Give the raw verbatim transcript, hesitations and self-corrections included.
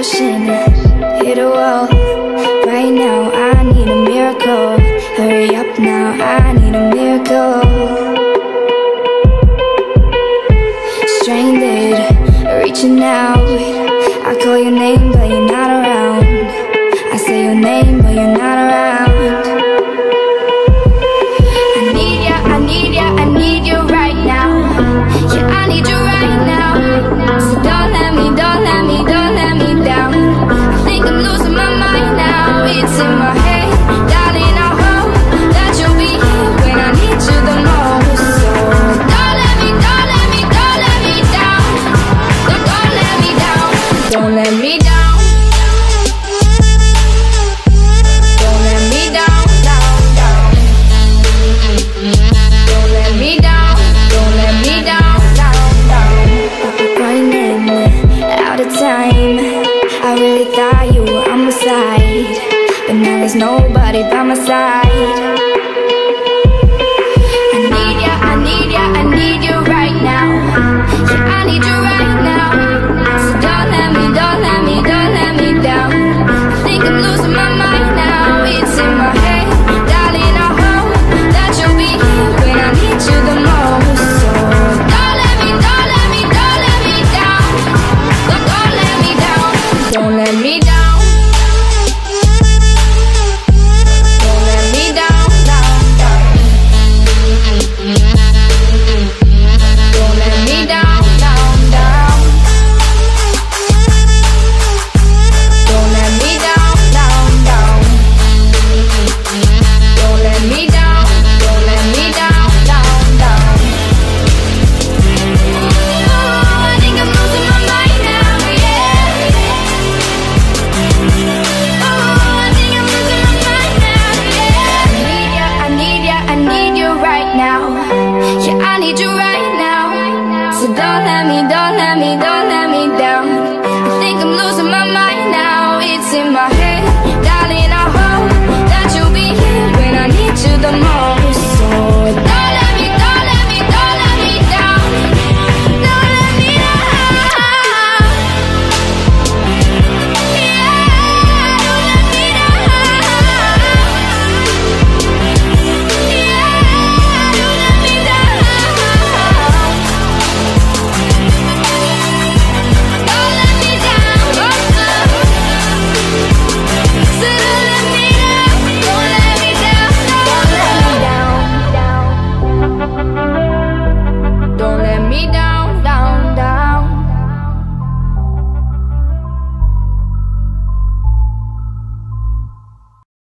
ocean, hit a wall. Right now I need a miracle. Hurry up now, I need a miracle. Stranded, reaching out. I call your name but you're not around. I say your name but you're not around. I need ya, I need ya, I need you right now. Yeah, I need you right now. So don't let me, don't let me, don't let me down. I think I'm losing my mind now. It's in my head, darling, I hope that you'll be here when I need you the most. So don't let me, don't let me, don't let me down. Don't, don't let me down. Don't let me down. Don't let me down, down, down. Don't let me down. Don't let me down, down, down. Running out of time. I really thought you were on my side, but now there's nobody by my side. I need ya, I need ya, I need you right now. Yeah, I need you right now. So don't let me, don't let me, don't let me down. I think I'm losing my mind now. It's in my head, darling, I hope that you'll be here when I need you the most. So don't let me, don't let me, don't let me down. Don't, don't let me down. Don't let me down. Don't let me down, down, down. Don't let me down, down, down. Don't let me down, down, down. Don't let me down, don't let me down, down, down. Oh, I think I'm losing my mind now, yeah. Oh, I think I'm losing my mind now, yeah. I need ya, I need ya, I need you right now. Yeah, I need you right now. So don't let me, don't let me, don't let me down.